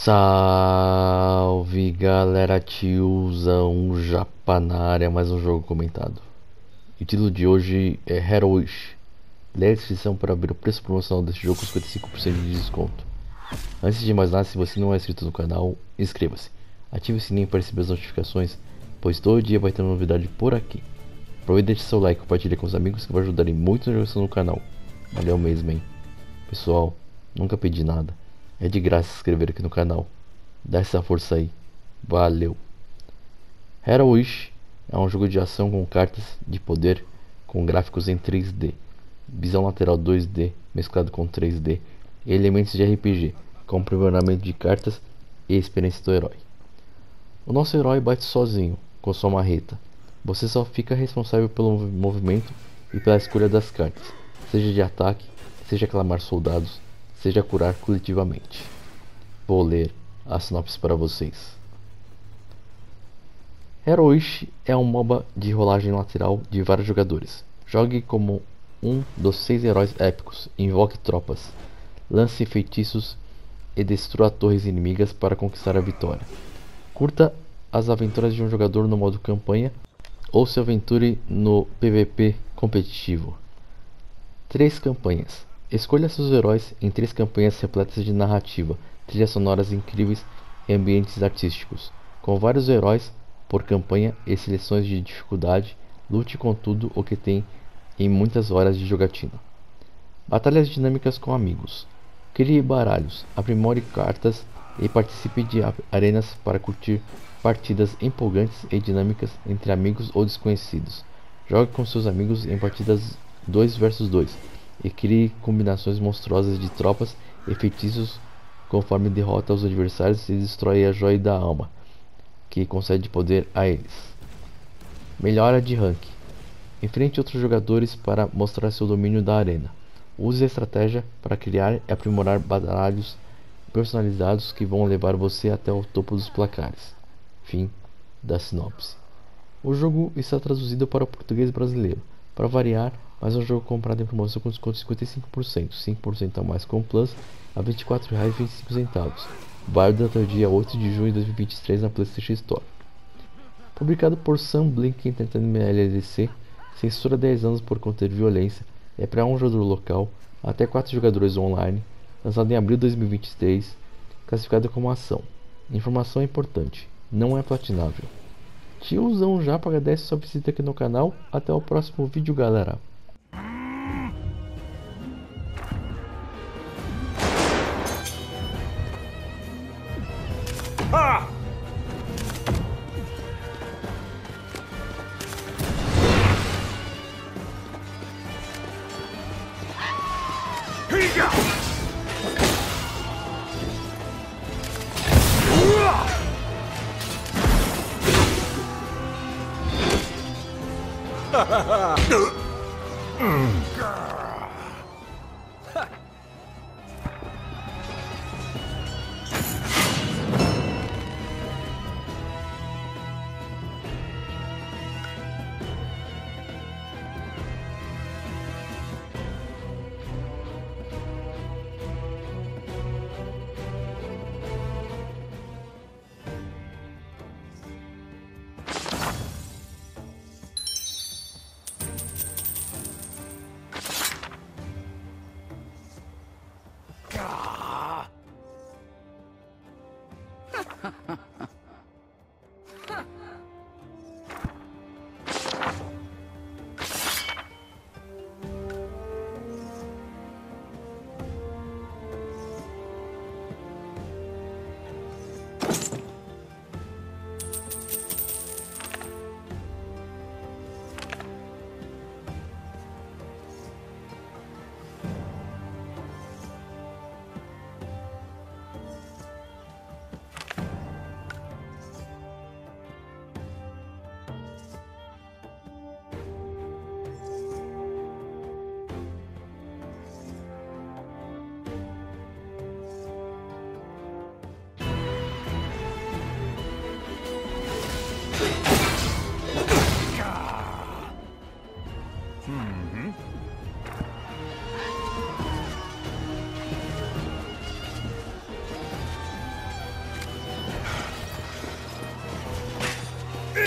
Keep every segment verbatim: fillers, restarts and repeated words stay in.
Salve galera, tiozão japa na área, mais um jogo comentado. E o título de hoje é Heroish. Leia a descrição para ver o preço promocional deste jogo com cinquenta e cinco por cento de desconto. Antes de mais nada, se você não é inscrito no canal, inscreva-se. Ative o sininho para receber as notificações, pois todo dia vai ter uma novidade por aqui. Aproveita e deixe seu like e compartilhe com os amigos que vai ajudar muito na divulgação do canal. Valeu mesmo, hein? Pessoal, nunca pedi nada. É de graça se inscrever aqui no canal. Dá essa força aí. Valeu. Heroish é um jogo de ação com cartas de poder com gráficos em três D, visão lateral dois D mesclado com três D e elementos de R P G, com aprimoramento de cartas e experiência do herói. O nosso herói bate sozinho com sua marreta. Você só fica responsável pelo movimento e pela escolha das cartas, seja de ataque, seja aclamar soldados, seja curar coletivamente. Vou ler a sinopse para vocês. Heroish é um MOBA de rolagem lateral de vários jogadores. Jogue como um dos seis heróis épicos, invoque tropas, lance feitiços e destrua torres inimigas para conquistar a vitória. Curta as aventuras de um jogador no modo campanha ou se aventure no P V P competitivo. Três campanhas. Escolha seus heróis em três campanhas repletas de narrativa, trilhas sonoras incríveis e ambientes artísticos. Com vários heróis por campanha e seleções de dificuldade, lute com tudo o que tem em muitas horas de jogatina. Batalhas dinâmicas com amigos. Crie baralhos, aprimore cartas e participe de arenas para curtir partidas empolgantes e dinâmicas entre amigos ou desconhecidos. Jogue com seus amigos em partidas dois versus dois. E crie combinações monstruosas de tropas e feitiços conforme derrota os adversários e destrói a joia da alma, que concede poder a eles. Melhora de rank. Enfrente outros jogadores para mostrar seu domínio da arena. Use a estratégia para criar e aprimorar baralhos personalizados que vão levar você até o topo dos placares. Fim da sinopse. O jogo está traduzido para o português brasileiro. Para variar, mas é um jogo comprado em promoção com desconto de cinquenta e cinco por cento, cinco por cento a mais com Plus, a vinte e quatro reais e vinte e cinco centavos, válido até o dia oito de junho de dois mil e vinte e três na PlayStation Store. Publicado por Sun Blink Entertainment L L C, censura dez anos por conter violência, é para um jogador local, até quatro jogadores online, lançado em abril de dois mil e vinte e três, classificado como ação. Informação importante, não é platinável. Tiozão já agradece sua visita aqui no canal, até o próximo vídeo, galera. Ah! Hiya! Ha ha ha!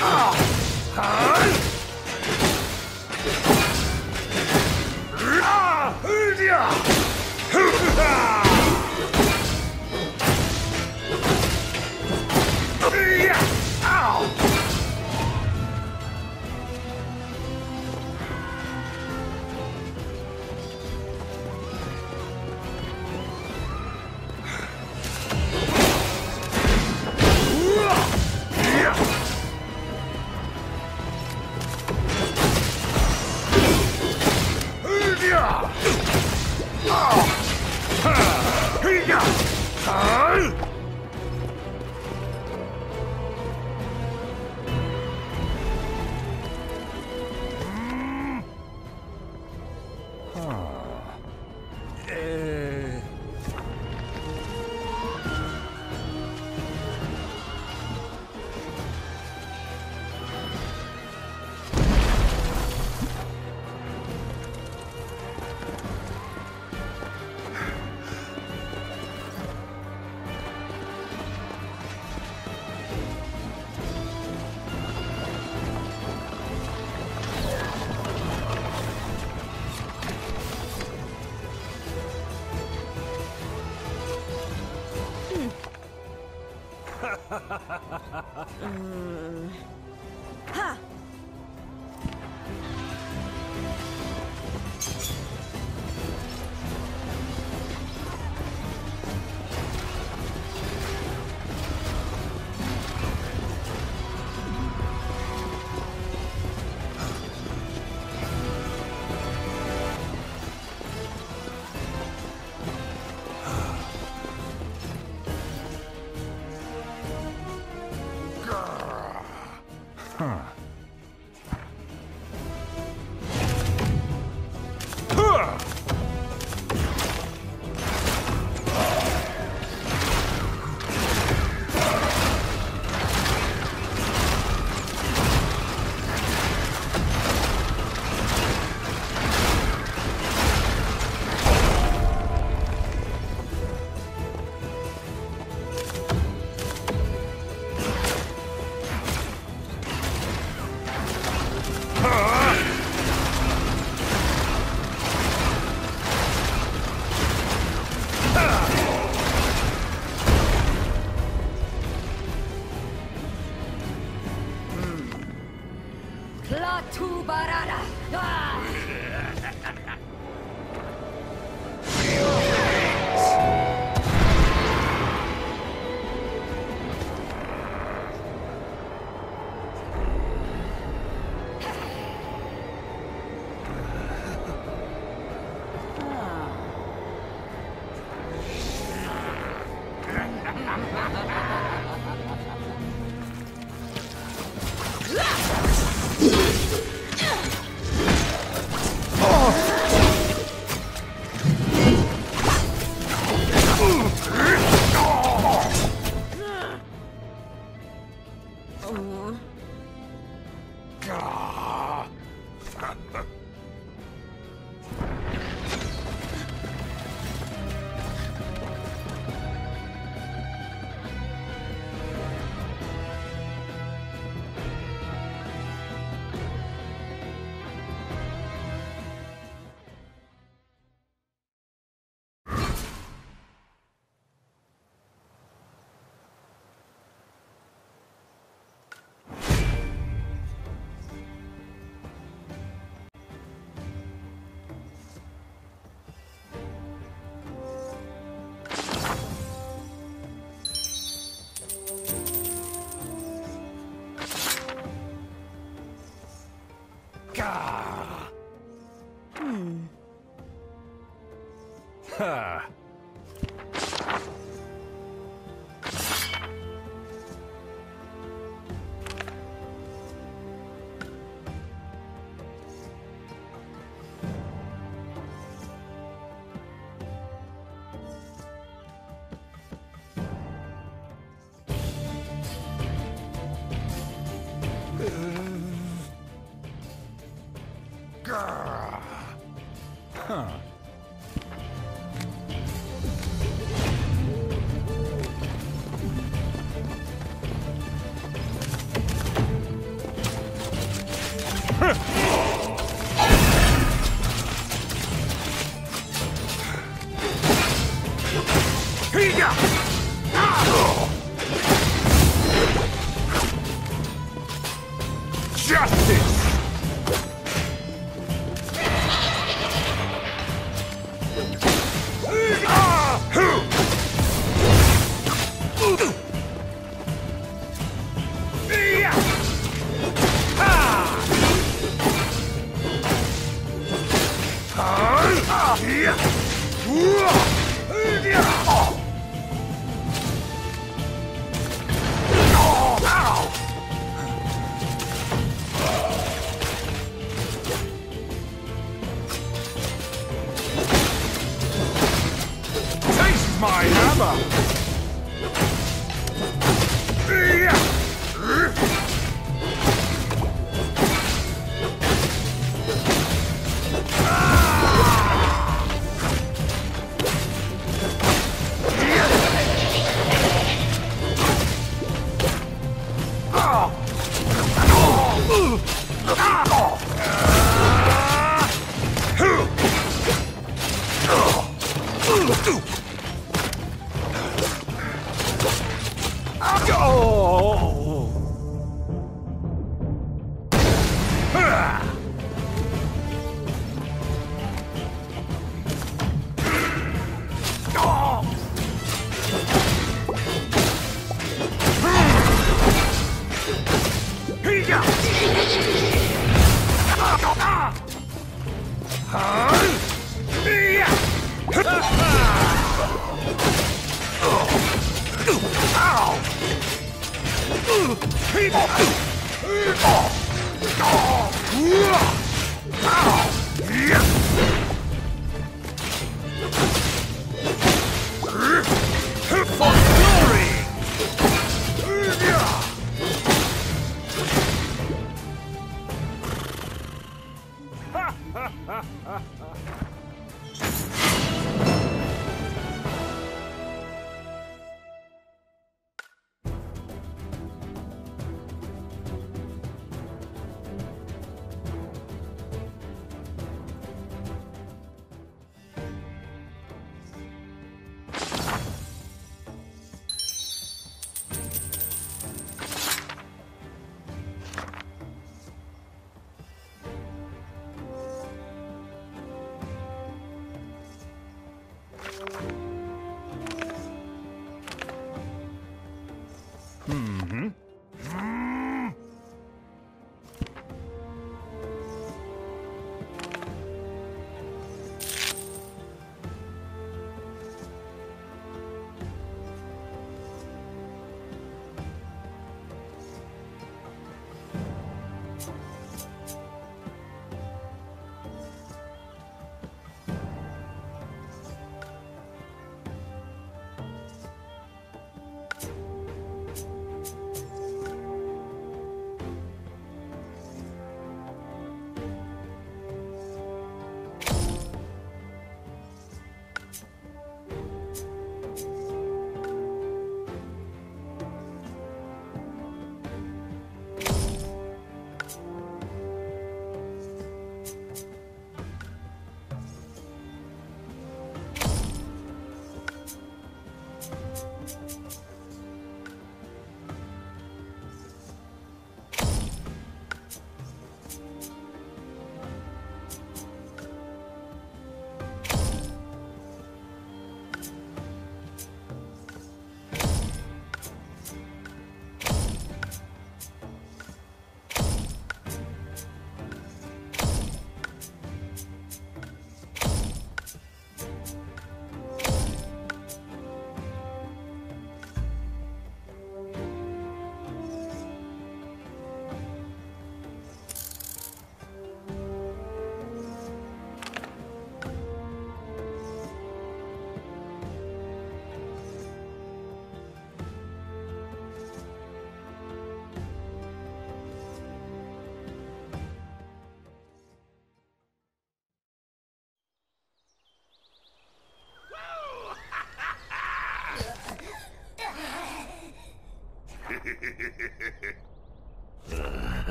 Hmm. Ha! La tu barada! Ah! Hmm. Ha! Huh. Justice! Taste my hammer!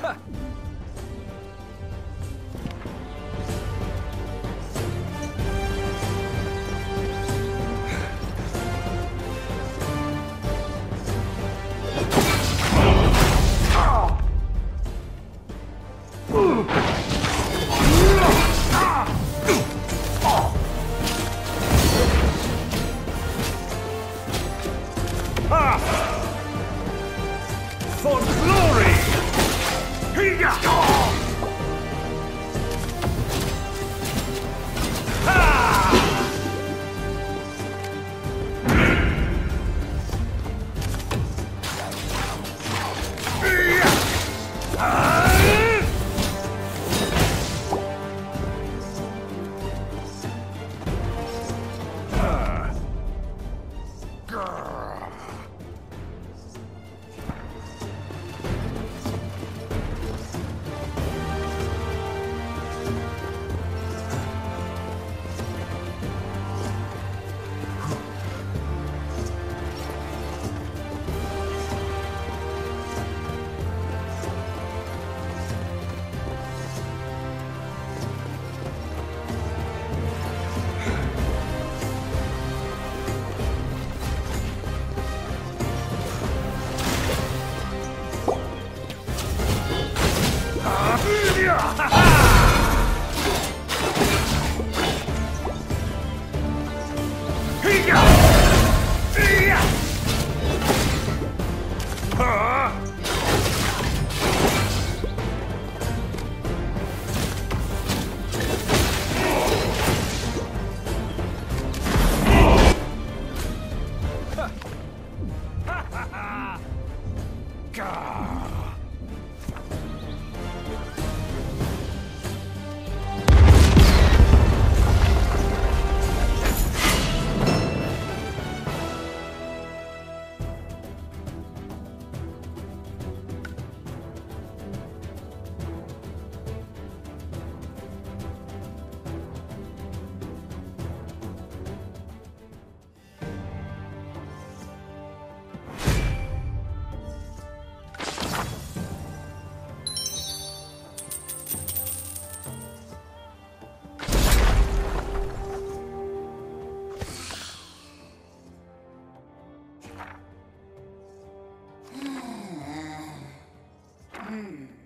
For glory! Hiya! Hmm.